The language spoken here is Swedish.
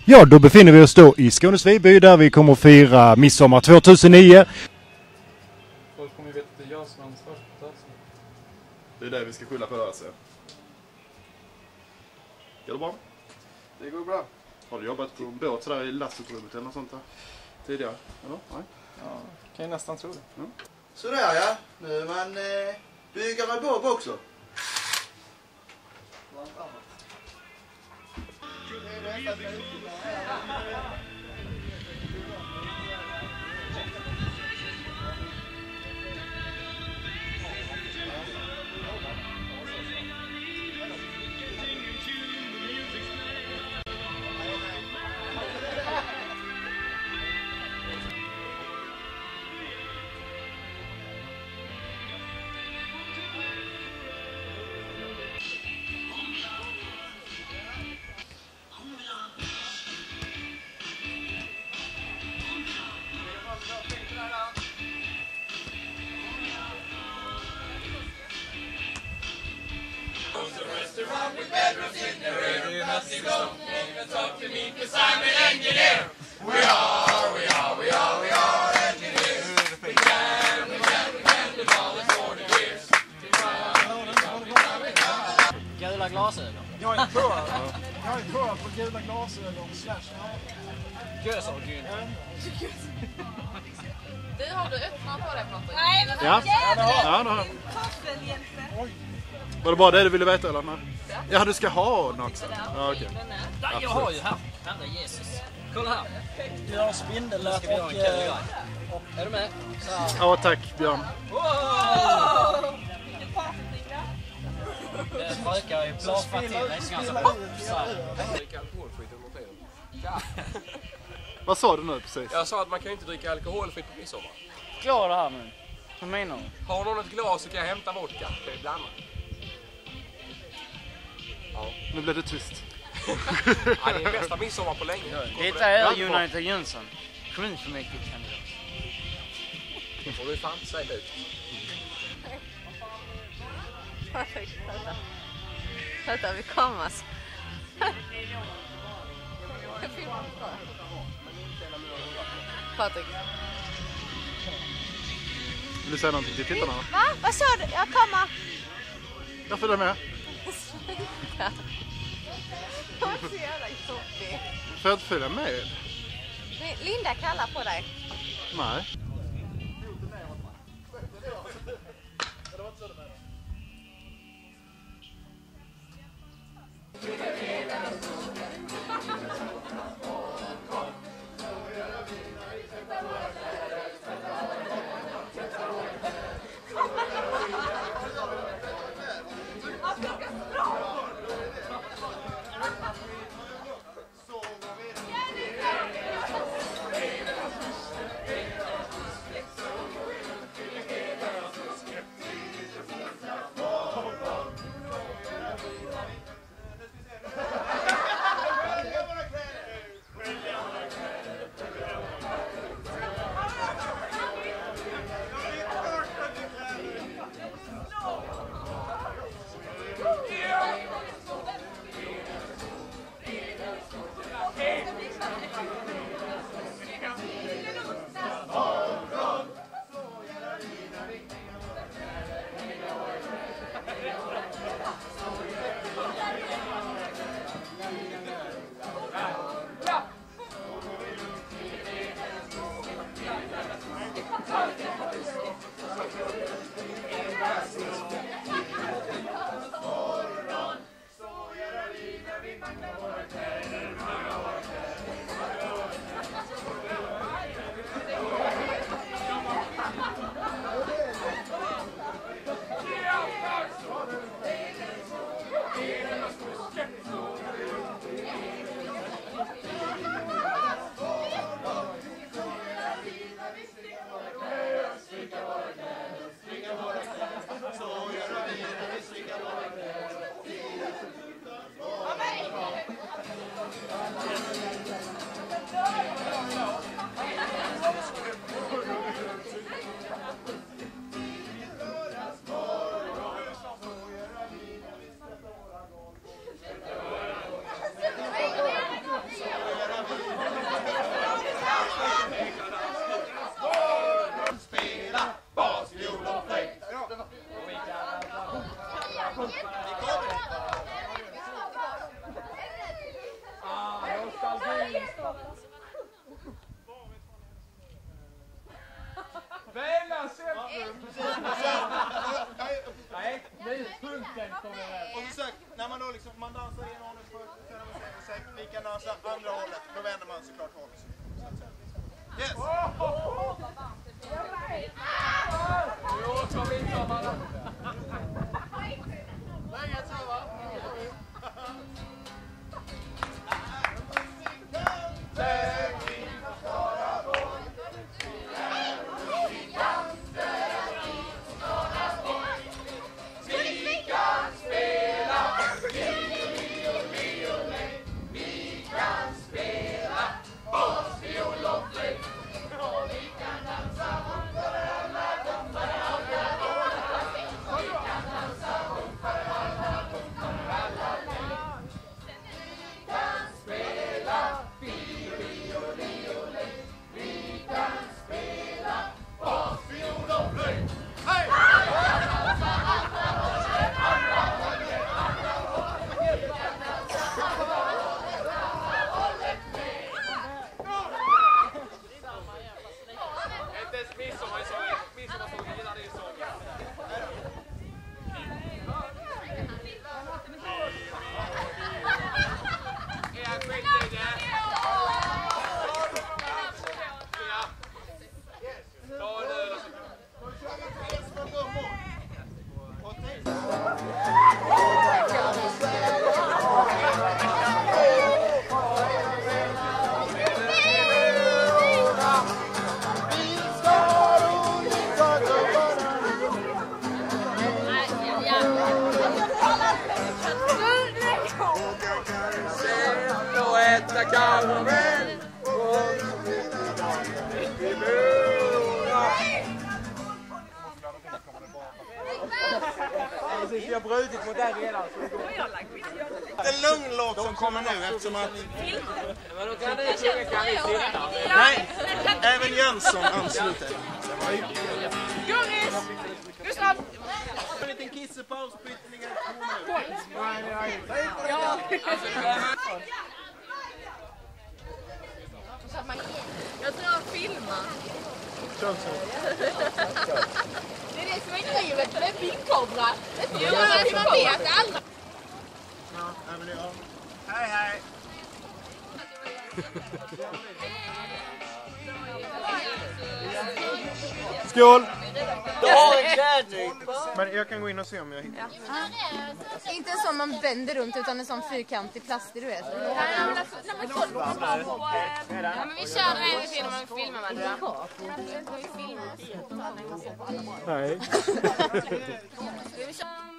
Ja, då befinner vi oss då i Skånes Viby där vi kommer att fira midsommar 2009. Folk kommer ju veta att det är jag som är ansvarig för potatisen. Det är det vi ska skylla på alltså. Går det bra? Det går bra. Har du jobbat på en båt sådär i lastutrymmet eller något sånt där tidigare? Eller? Nej? Ja, kan jag nästan tro det. Ja. Sådär ja, nu är man bygga med bob också. Gula glasögon. Jag är på gula glasögon / gösargyn. Du har du öppnat på det för någonting? Nej, men Ja, ja det har jag. Var det bara det du ville veta eller? Nej. Ja, du ska ha den också. Ja, okej. Nej, jag har ju här. Herre Jesus. Kolla här. Du har spindellöp Ska vi ha en kul grej? Är du med? Så här. Ja, tack Björn. Det brukar ju plaffa till väskan så hopp! Så här. Vad sa du nu precis? Jag sa att man kan inte dricka alkoholfritt på midsommar. Klar det här nu. Vad menar du? Har någon ett glas så kan jag hämta vodka. Kan jag blanda? Nu blev det tyst. Ja, det är bästa midsommar på länge. Detta är United Jönsson. Kommunfullmäktigekandidat. Det får du fan säga ut. Vänta, vi kommer. Patrik. Vill du säga någonting till tittarna? Va? Vad sa du? Jag kommer. Jag följer med. Hon är så jävla jobbig. Får jag inte följa med? Linda kallar på dig. Nej. Väla centrum! Nej, nu punkten kommer. Och så när man då liksom, man dansar i en hållet först, sen när man säger lika dansar andra hållet, då vänder man såklart hållet. Yes! Jo, så vill jag bara. Läget så va? Jag har brutit mot den redan. Det är lugn låt som kommer nu eftersom att... Men då kan det sitta. Nej, även Jönsson ansluter. Gurris! Gustav! En liten kissepaus på ytterligare 2 minuter. Jag tror jag filmar. Det är det som är livet, för det är filmkamera. Jo, men man vet alla. Ja, hej hej! Skål! Men jag kan gå in och se om jag hittar. Inte en sån man vänder runt utan en sån fyrkantig plastig, du vet. Ja, men vi kör en gång till när man filmar varandra. Nej. Vi kör